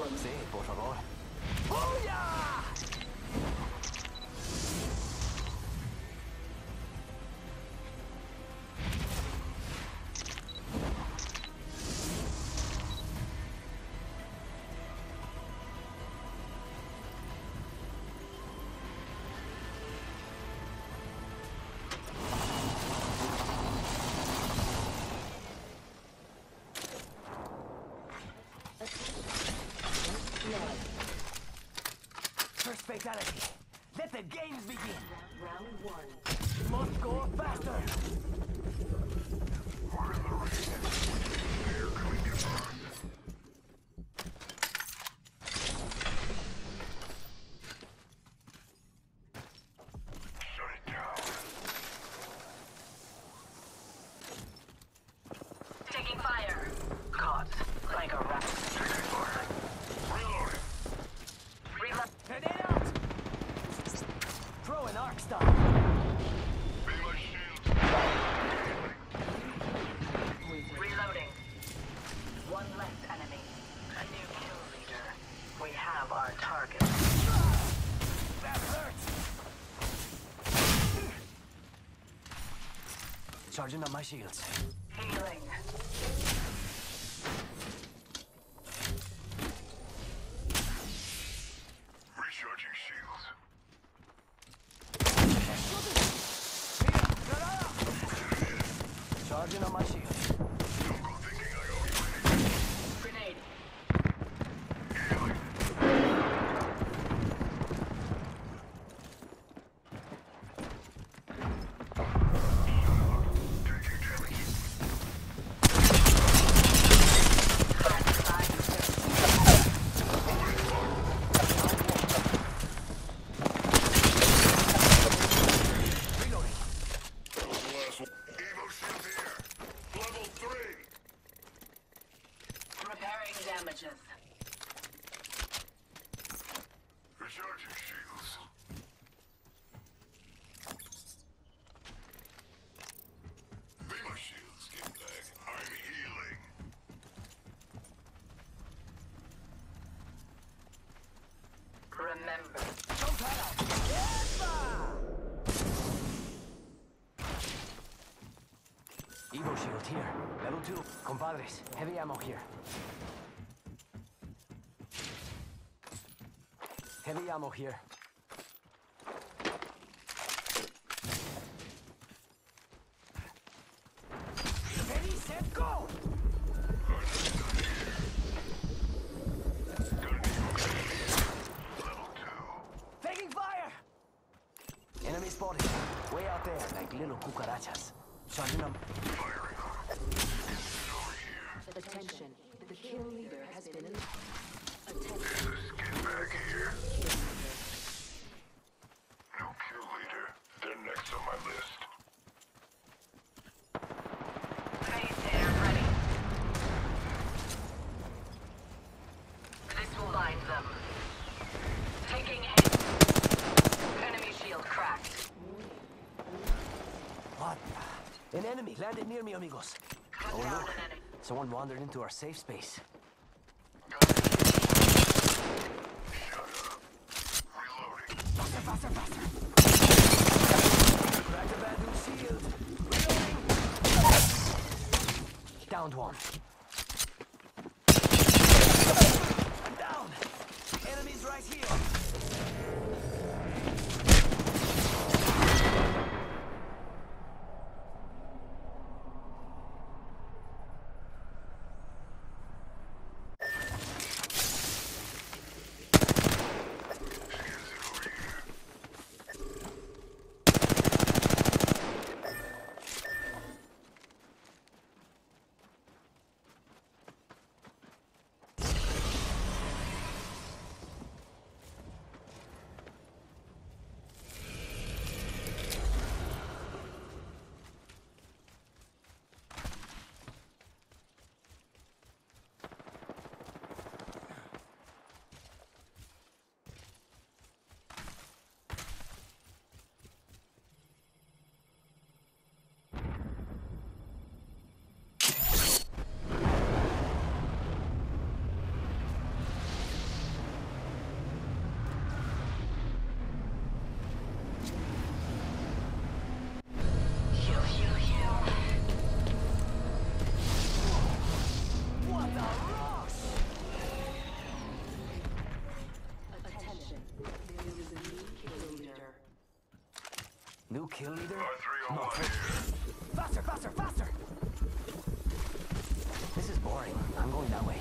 follow me. Sí, por favor. ¡Booyah! First fatality. Let the games begin. Round one. Must go faster. Taking fire. Caught like a rat. Reload. Head it out. Throw an arc star. Reloading. One less enemy. A new kill leader. We have our target. That hurts. Charging on my shields. Healing. Recharging shields. Charging on my shields. Don't go thinking I owe you anything. Grenade. Taking damage. Reloading. Last one. Evo shield here. Level 3. Repairing damages. Recharging shields. Evo shields, get back. I'm healing. Remember. Jump out. Evo shield here. Level 2. Compadres, heavy ammo here. Heavy ammo here. Ready, set, go! Level 2. Taking fire! Enemy spotted. Way out there, like little cucarachas. Charging them. Firing. Over here. Attention. The kill leader has been in. Jesus, get back here. No kill leader. They're next on my list. Phase ready. This will bind them. Taking hit. Enemy shield cracked. What? An enemy landed near me, amigos. Cut Oh, down look. an enemy. Someone wandered into our safe space. Reloading. Faster, faster, faster! Crack the bamboo shield! Reloading! Downed one. I'm down! Enemies right here! New kill leader? R301 Not here. faster, faster, faster! This is boring. I'm going that way.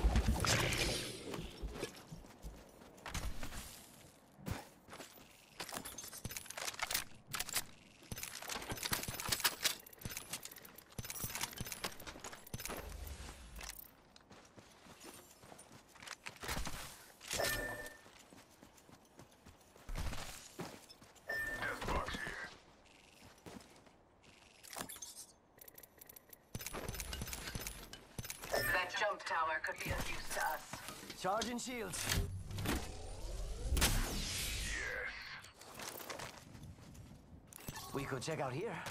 Death box here. That jump tower could be of use to us. Charging shields. Yes. We could check out here.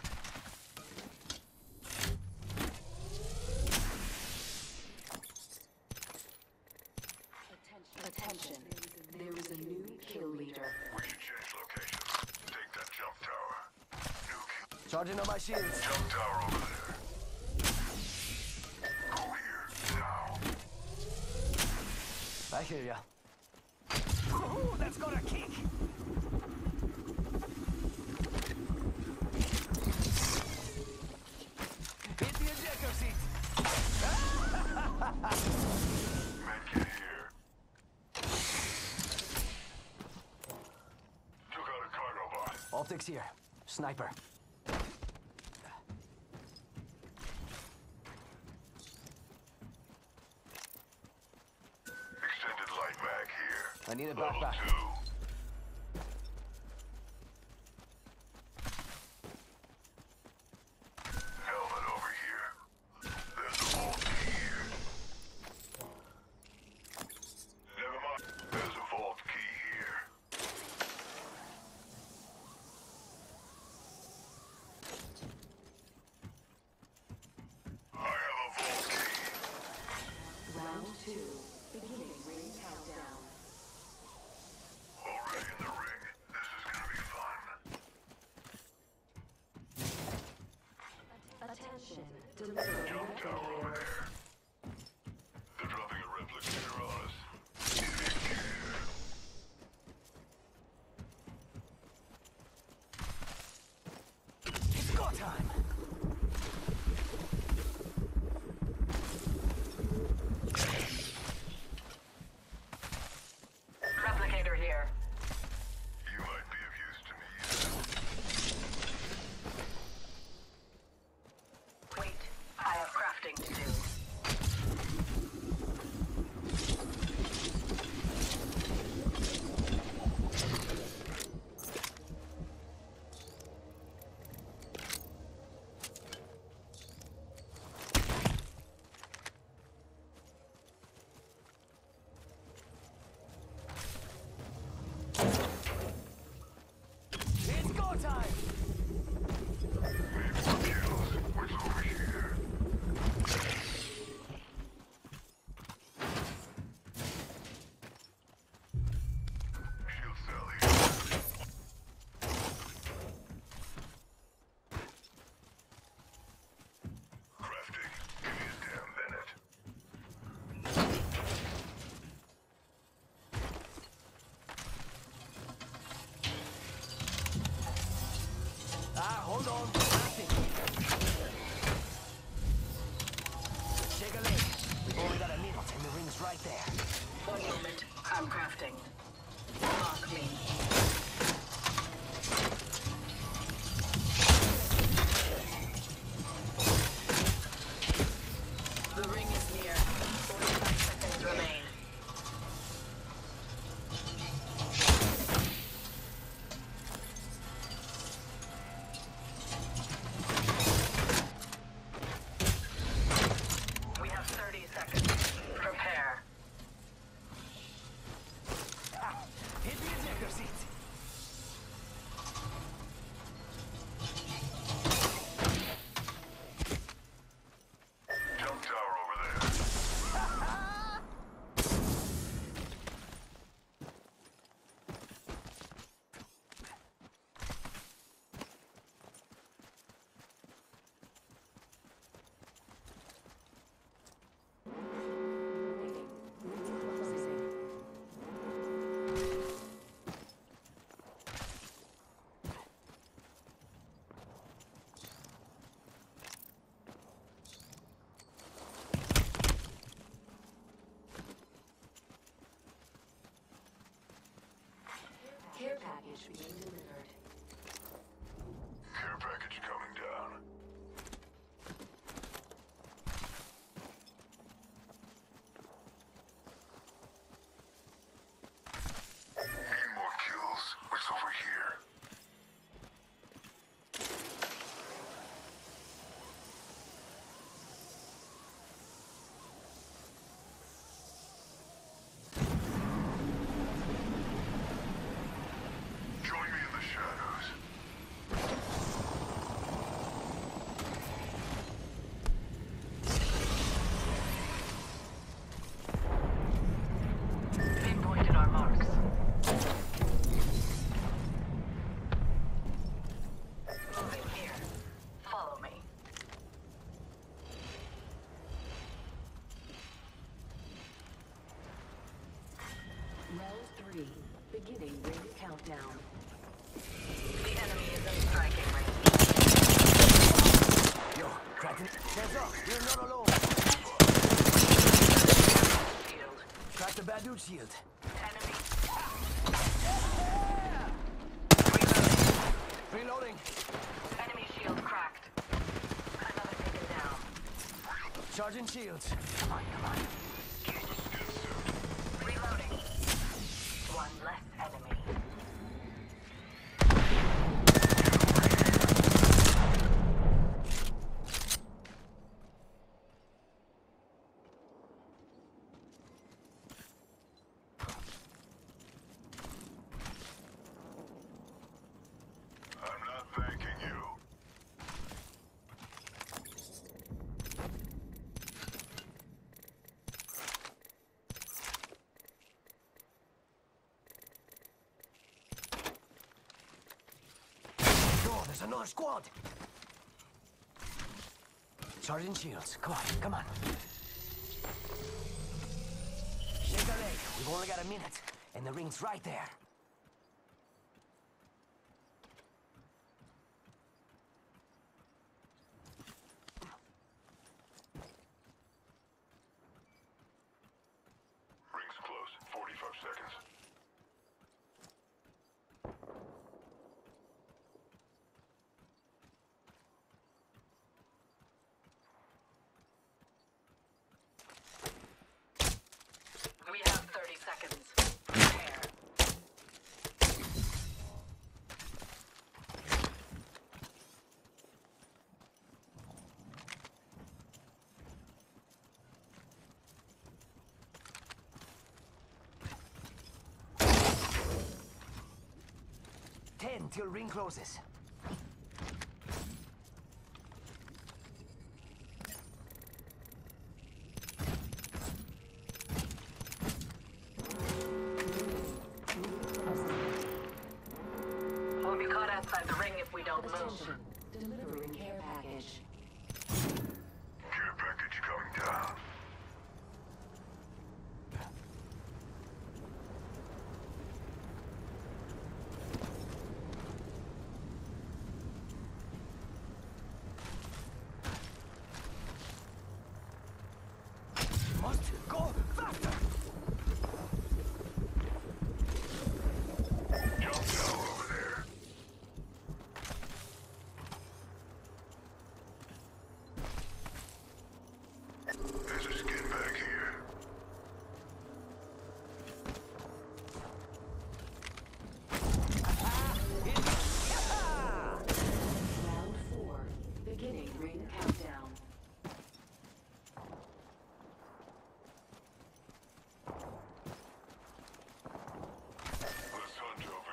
Attention. There is a new kill leader. We should change location. Take that jump tower. New kill. Charging on my shields. Jump tower over there. Go here. Now. I hear ya. Ooh, that's got a kick! Hit the ejector seat! Medkit here. Took out a cargo bot. Optics here. Sniper. Extended light mag here. I need a Level backpack. 2. Helmet over here. There's a vault key here. Never mind. There's a vault key here. I have a vault key. Round 2. Beginning ring countdown. Already in the ring. This is gonna be fun. Attention. Delivering Jump tower over replicator. there. They're dropping a replicator on us. Take care. It's go time! Replicator here. You might be of use to me. Wait, I have crafting to do. It's go time! Maybe more kills. What's over here? Shield cell here. Crafting. Give me a damn minute. Hold on. Crafting. Shake a leg. We've only got a minute and the ring's right there. 1 moment. I'm crafting. Mark me. The ring is near. 45 seconds remain. We have 30 seconds. Prepare. Hit the ejector seat! package being delivered. Care package coming down. Need more kills. What's over here? Join me in the shadows. Pinpointed our marks. Moving here. Follow me. Round 3. Beginning ring countdown. The enemy is in striking range. Yo, Kraken. Heads up, you're not alone. Shield. Crack the bad dude shield. Enemy. Reloading. Enemy shield cracked. Another taken down. Charging shields. Come on, come on. Reloading. One less enemy. I'm not thanking you. Yo, there's another squad. Charging shields. Come on, come on. Shake a leg. We've only got a minute, and the ring's right there. Ring's close. 45 seconds. We have 30 seconds. Prepare. Ten till ring closes. We'll be caught outside the ring if we don't move. Attention. Delivering care package. Care package coming down. Must go faster. Jump down over there. There's a skin bag here. Round 4. Beginning ring countdown. Let's hunt over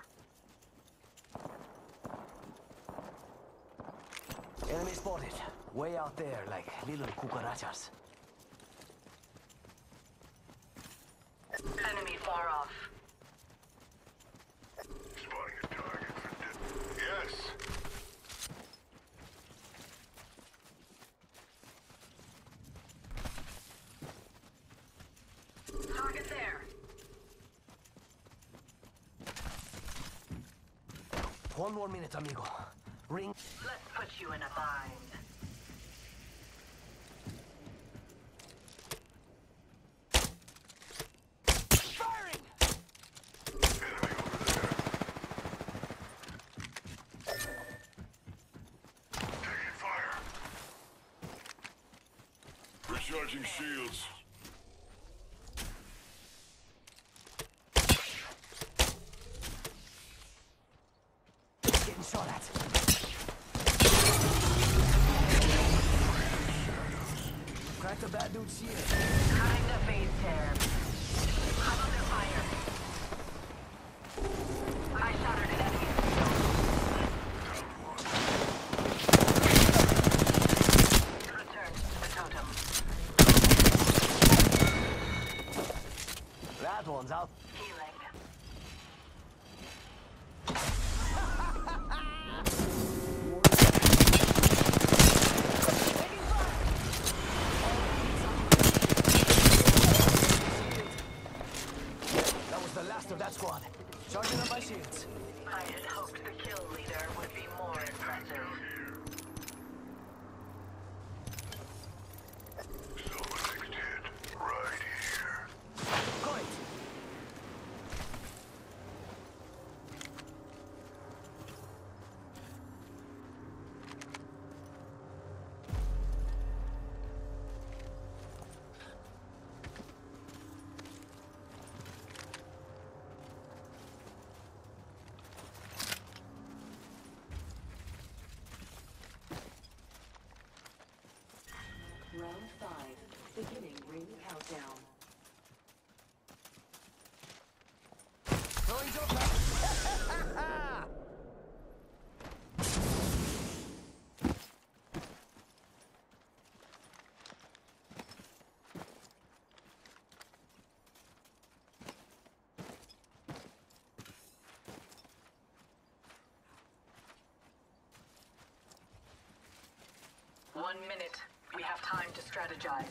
here. Enemy spotted. Way out there, like little cucarachas. Enemy far off. Spotting a target for yes. Target there. 1 more minute, amigo. Ring. Let's put you in a bind. Firing! Enemy over there. Recharging shields. Getting shot at. Cracked a bad dude's shield. Cutting the phase tear. I'm under fire. I shattered an enemy's shield. Return to the totem. That one's out. Healing. That was the last of that squad. Charging up my shields. I had hoped the kill leader would be more impressive. Someone next hit. Right here. Go it. Round 5. Beginning ring countdown. Throwing jump back. One minute. We have time to strategize.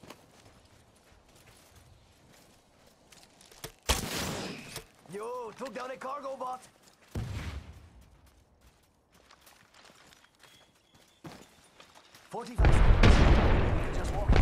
Yo, took down a cargo bot. "45 seconds. Just walk it."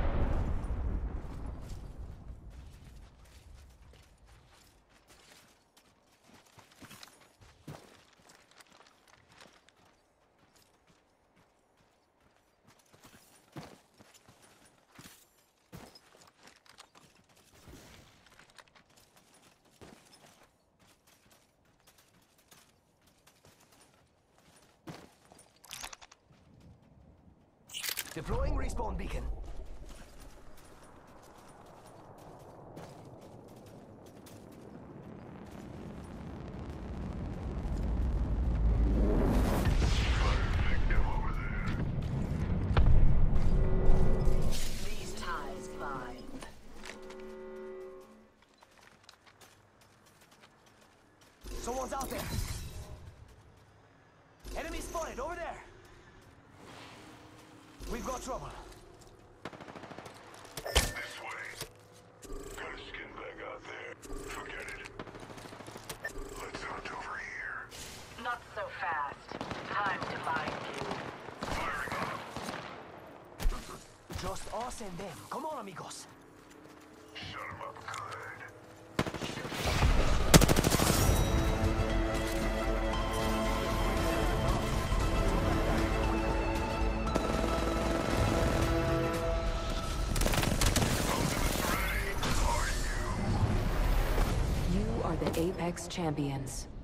Deploying respawn beacon. Victim over there. These ties bind. Someone's out there. Enemy spotted over there. We've got trouble. This way. Got a skin bag out there. Forget it. Let's hunt over here. Not so fast. Time to bind you. Firing up. Just us and them. Come on, amigos. Shut him up good. You are the Apex Champions.